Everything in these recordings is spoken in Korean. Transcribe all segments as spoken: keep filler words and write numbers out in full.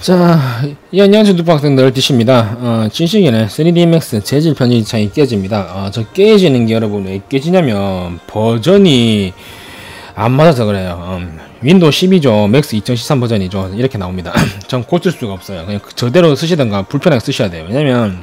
자, 이 안녕하세요 두박생들 디씨입니다. 어, 진시기는 쓰리디 맥스 재질 편집창이 깨집니다. 어, 저 깨지는 게 여러분 왜 깨지냐면 버전이 안 맞아서 그래요. 음, 윈도우 십이죠. 맥스 이천십삼 버전이죠. 이렇게 나옵니다. 전 고칠 수가 없어요. 그냥 저대로 쓰시던가 불편하게 쓰셔야 돼요. 왜냐면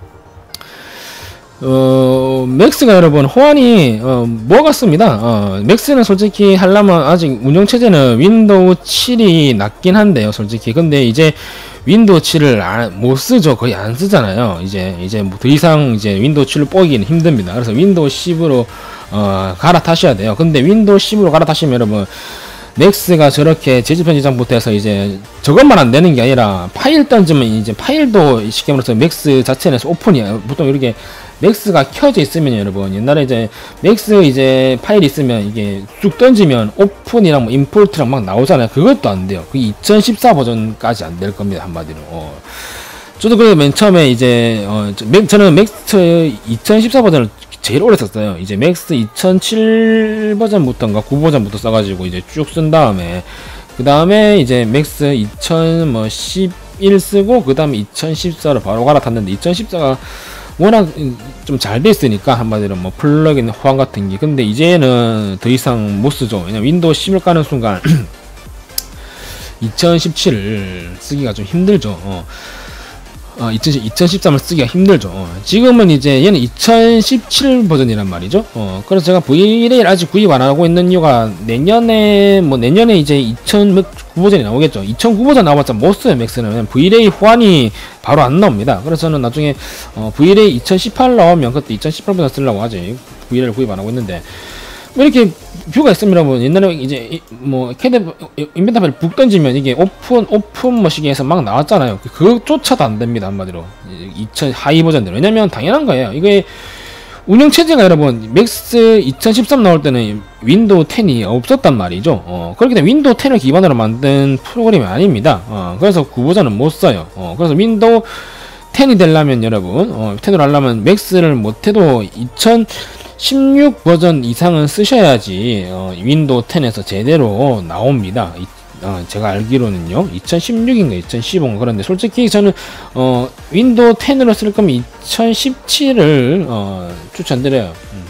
어, 맥스가 여러분 호환이 어, 뭐 같습니다. 어, 맥스는 솔직히 하려면 아직 운영체제는 윈도우 칠이 낫긴 한데요, 솔직히. 근데 이제 윈도우 칠을 안, 못 쓰죠. 거의 안 쓰잖아요. 이제 이제 뭐 더 이상 이제 윈도우 칠을 뽀기는 힘듭니다. 그래서 윈도우 십으로 어, 갈아타셔야 돼요. 근데 윈도우 십으로 갈아타시면 여러분 맥스가 저렇게 재질 편집장부터 해서 이제 저것만 안 되는 게 아니라 파일 던지면 이제 파일도 쉽게 말해서 맥스 자체는 오픈이야. 보통 이렇게 맥스가 켜져 있으면 여러분 옛날에 이제 맥스 이제 파일 있으면 이게 쭉 던지면 오픈이랑 뭐 임포트랑 막 나오잖아요. 그것도 안 돼요. 그게 이천십사 버전까지 안 될 겁니다. 한마디로. 어. 저도 그래서 맨 처음에 이제 어, 맥, 저는 맥스 이천십사 버전을 제일 오래 썼어요. 이제 맥스 이천칠 버전부터인가 구 버전부터 써가지고 이제 쭉 쓴 다음에 그 다음에 이제 맥스 이천십일 쓰고 그 다음에 이천십사로 바로 갈아탔는데 이천십사가 워낙 좀 잘 됐으니까 한마디로 뭐 플러그인 호환 같은 게. 근데 이제는 더 이상 못 쓰죠. 왜냐면 윈도우 십을 까는 순간 이천십칠을 쓰기가 좀 힘들죠. 어. 어, 이천십삼을 쓰기가 힘들죠. 어, 지금은 이제 얘는 이천십칠 버전이란 말이죠. 어, 그래서 제가 브이레일 아직 구입 안 하고 있는 이유가 내년에 뭐 내년에 이제 이천구 버전이 나오겠죠. 이천구 버전 나와봤자 못 써요. 맥스는 브이레일 호환이 바로 안 나옵니다. 그래서 저는 나중에 어, 브이레일 이천십팔 나오면 그때 이천십팔 버전 쓰려고 아직 브이레일 구입 안 하고 있는데 뭐 이렇게 뷰가 있으면 뭐 옛날에 이제 뭐 캐드 인벤터 파일 북 던지면 이게 오픈 오픈 머시기에서 막 나왔잖아요. 그것조차도 안 됩니다. 한마디로 이천 하이 버전대로. 왜냐면 당연한 거예요. 이게 운영 체제가 여러분 맥스 이천십삼 나올 때는 윈도우 텐이 없었단 말이죠. 어, 그렇기 때문에 윈도우 텐을 기반으로 만든 프로그램이 아닙니다. 어, 그래서 구 버전은 못 써요. 어, 그래서 윈도우 텐이 되려면 여러분 어, 텐으로 하려면 맥스를 못해도 이천십육 버전 이상은 쓰셔야지 어, 윈도우 텐에서 제대로 나옵니다. 이, 어, 제가 알기로는요 이천십육인가 이천십오인가 그런데 솔직히 저는 어, 윈도우 텐으로 쓸 거면 이천십칠을 어, 추천드려요. 음.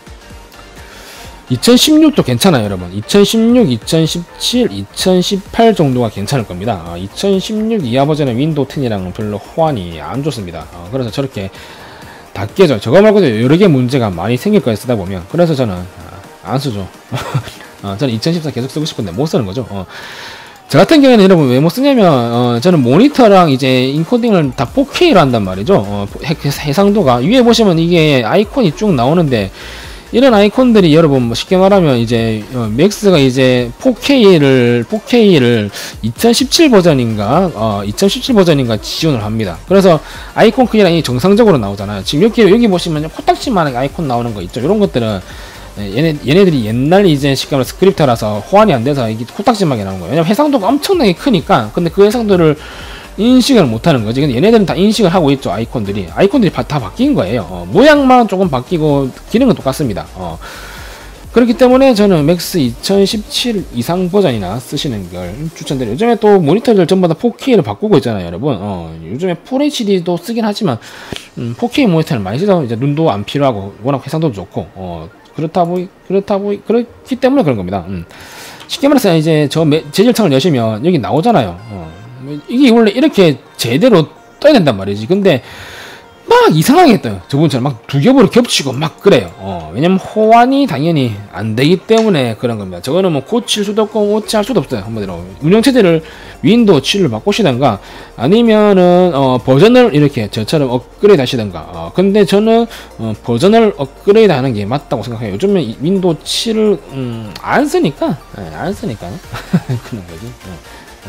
이천십육도 괜찮아요 여러분. 이천십육, 이천십칠, 이천십팔 정도가 괜찮을 겁니다. 어, 이천십육 이하 버전의 윈도우 텐이랑은 별로 호환이 안 좋습니다. 어, 그래서 저렇게 다 깨져. 저거 말고도 여러 개 문제가 많이 생길 거예요 쓰다 보면. 그래서 저는 아, 안 쓰죠. 어, 저는 이천십사 계속 쓰고 싶은데 못 쓰는 거죠. 어. 저 같은 경우에는 여러분 왜 못 쓰냐면 어, 저는 모니터랑 이제 인코딩을 다 포케이로 한단 말이죠. 어, 해상도가 위에 보시면 이게 아이콘이 쭉 나오는데 이런 아이콘들이 여러분 뭐 쉽게 말하면 이제 어, 맥스가 이제 포케이를 포케이를 이천십칠 버전인가 어, 이천십칠 버전인가 지원을 합니다. 그래서 아이콘 크기랑 이 정상적으로 나오잖아요. 지금 여기 여기 보시면 코딱지만하게 아이콘 나오는 거 있죠. 이런 것들은 얘네 얘네들이 옛날 이제 쉽게 말해서 스크립터라서 호환이 안 돼서 이게 코딱지만하게 나오는 거예요. 왜냐면 해상도가 엄청나게 크니까. 근데 그 해상도를 인식을 못하는 거지. 근데 얘네들은 다 인식을 하고 있죠. 아이콘들이 아이콘들이 바, 다 바뀐 거예요. 어, 모양만 조금 바뀌고 기능은 똑같습니다. 어, 그렇기 때문에 저는 맥스 이천십칠 이상 버전이나 쓰시는 걸 추천드려요. 요즘에 또 모니터들 전부 다 포케이를 바꾸고 있잖아요 여러분. 어, 요즘에 풀에이치디도 쓰긴 하지만 음, 포케이 모니터를 많이 쓰다 보면 이제 눈도 안 필요하고 워낙 해상도도 좋고 어, 그렇다 보이 그렇다 보이 그렇기 때문에 그런 겁니다. 음. 쉽게 말해서 이제 저 재질창을 여시면 여기 나오잖아요. 어. 이게 원래 이렇게 제대로 떠야 된단 말이지. 근데 막 이상하게 떠요. 저번처럼 막 두 겹으로 겹치고 막 그래요. 어, 왜냐면 호환이 당연히 안 되기 때문에 그런 겁니다. 저거는 뭐 고칠 수도 없고 고치할 수도 없어요. 한마디로 운영체제를 윈도우 칠을 바꾸시던가 아니면은 어, 버전을 이렇게 저처럼 업그레이드 하시던가. 어, 근데 저는 어, 버전을 업그레이드 하는 게 맞다고 생각해요. 요즘에 윈도우 칠을 음, 안 쓰니까 네, 안 쓰니까 그런 거지. 네.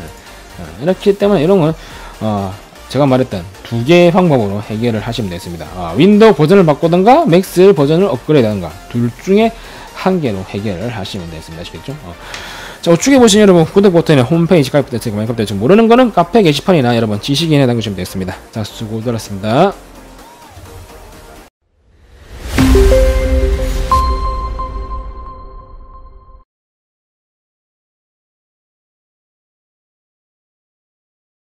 이렇기 때문에 이런 건 어, 제가 말했던 두 개의 방법으로 해결을 하시면 되겠습니다. 어, 윈도우 버전을 바꾸던가 맥스 버전을 업그레이드 하던가 둘 중에 한 개로 해결을 하시면 되겠습니다. 아시겠죠? 어. 자, 우측에 보시면 여러분 구독 버튼에 홈페이지 가입 됐으니까 마인크래프트 모르는 거는 카페 게시판이나 여러분 지식인에 남겨주시면 되겠습니다. 자, 수고들었습니다.